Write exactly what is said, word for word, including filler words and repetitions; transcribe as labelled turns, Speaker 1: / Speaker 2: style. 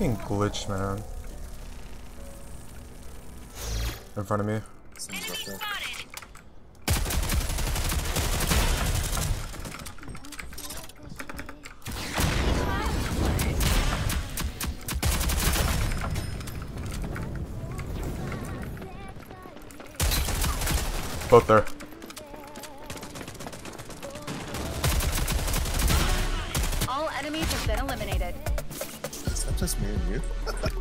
Speaker 1: fucking glitch, man. In front of me. Both there.
Speaker 2: All enemies have been eliminated.
Speaker 3: Is that just me and you?